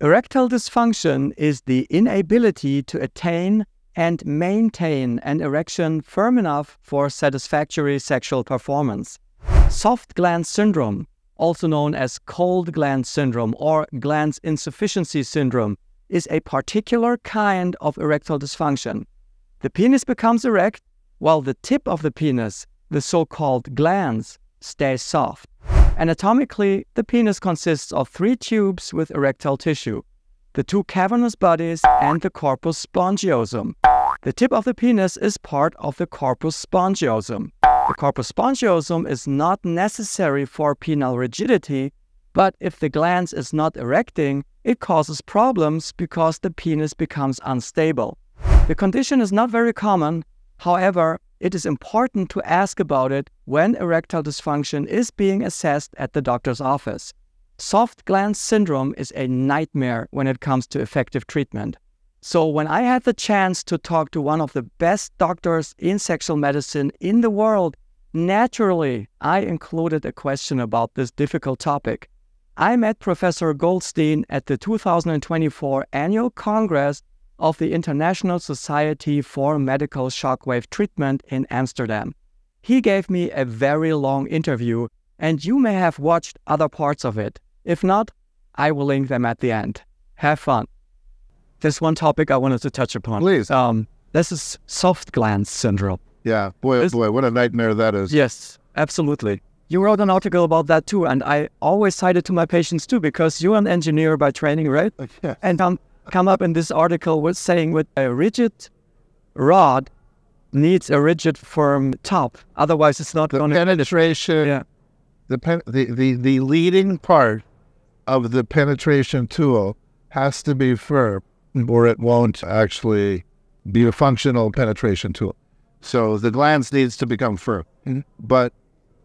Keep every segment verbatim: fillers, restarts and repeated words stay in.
Erectile dysfunction is the inability to attain and maintain an erection firm enough for satisfactory sexual performance. Soft gland syndrome, also known as cold gland syndrome or glans insufficiency syndrome, is a particular kind of erectile dysfunction. The penis becomes erect while the tip of the penis, the so-called glans, stays soft. Anatomically, the penis consists of three tubes with erectile tissue, the two cavernous bodies and the corpus spongiosum. The tip of the penis is part of the corpus spongiosum. The corpus spongiosum is not necessary for penile rigidity, but if the glans is not erecting, it causes problems because the penis becomes unstable. The condition is not very common. However, it is important to ask about it when erectile dysfunction is being assessed at the doctor's office. Soft gland syndrome is a nightmare when it comes to effective treatment. So when I had the chance to talk to one of the best doctors in sexual medicine in the world, naturally, I included a question about this difficult topic. I met Professor Goldstein at the two thousand twenty-four Annual Congress of the International Society for Medical Shockwave Treatment in Amsterdam. He gave me a very long interview, and you may have watched other parts of it. If not, I will link them at the end. Have fun. There's one topic I wanted to touch upon. Please. Um, this is soft gland syndrome. Yeah, boy, oh This- boy, what a nightmare that is. Yes, absolutely. You wrote an article about that too, and I always cite it to my patients too, because you're an engineer by training, right? Yeah. And um, come up in this article with saying with a rigid rod needs a rigid firm top. Otherwise, it's not The going to... penetration, Yeah. the, pen, the, the, the leading part of the penetration tool has to be firm, or it won't actually be a functional penetration tool. So the glans needs to become firm. Mm-hmm. But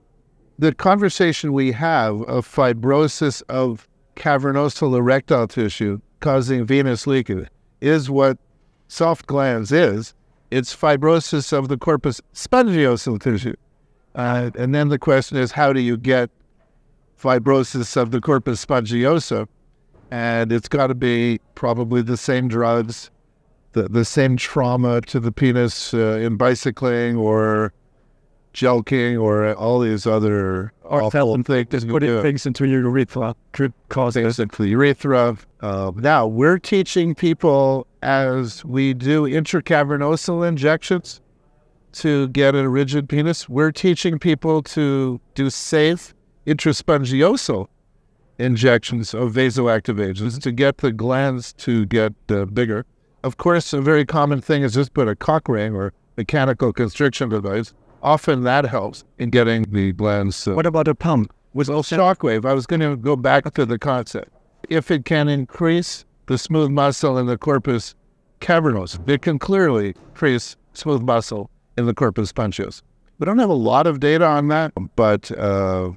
the conversation we have of fibrosis of cavernosal erectile tissue causing venous leakage is what soft glans is. It's fibrosis of the corpus spongiosum tissue. Uh, and then the question is, how do you get fibrosis of the corpus spongiosum? And it's got to be probably the same drugs, the, the same trauma to the penis uh, in bicycling or jelking or all these other Or awful things, things. just you putting do. things into your urethra could cause Things it. into the urethra. Uh, now, we're teaching people as we do intracavernosal injections to get a rigid penis. We're teaching people to do safe intraspongiosal injections of vasoactive to get the glands to get uh, bigger. Of course, a very common thing is just put a cock ring or mechanical constriction device. Often that helps in getting the glands. Uh, What about a pump? with well, shockwave, I was going to go back to the concept. If it can increase the smooth muscle in the corpus cavernous, it can clearly increase smooth muscle in the corpus spongiosum. We don't have a lot of data on that, but uh,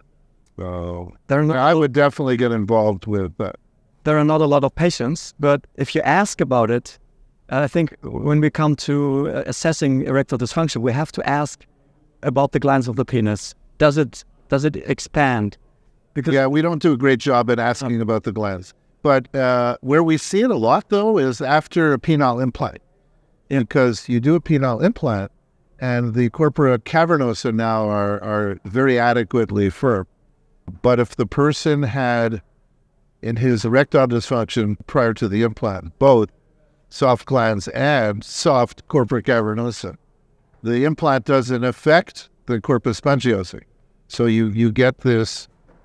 uh, There are not, I would definitely get involved with that. there are not a lot of patients, but if you ask about it, I think when we come to uh, assessing erectile dysfunction, we have to ask about the glans of the penis. Does it does it expand? Because Yeah, we don't do a great job at asking about the glands. But uh, where we see it a lot, though, is after a penile implant. Yeah. Because you do a penile implant, and the corpora cavernosa now are, are very adequately firm. But if the person had, in his erectile dysfunction prior to the implant, both soft glans and soft corpora cavernosa, the implant doesn't affect the corpus spongiosum. So you, you get this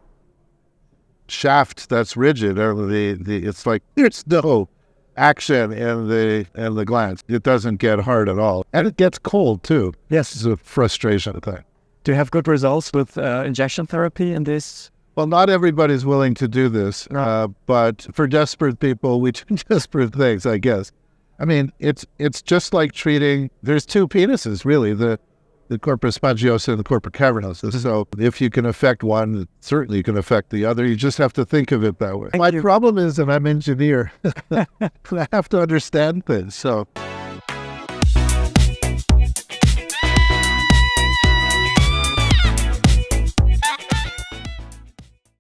shaft that's rigid, or the, the it's like there's no action in the in the glans. It doesn't get hard at all, and it gets cold too. yes, It's a frustration thing. do you have good results with uh, injection therapy in this? Well, not everybody's willing to do this, No. uh, but for desperate people, we do desperate things, I guess. I mean, it's it's just like treating. There's two penises, really. The the corpus spongiosum and the corpus cavernosa. So if you can affect one, certainly you can affect the other. You just have to think of it that way. Thank My you. problem is that I'm an engineer. I have to understand things. So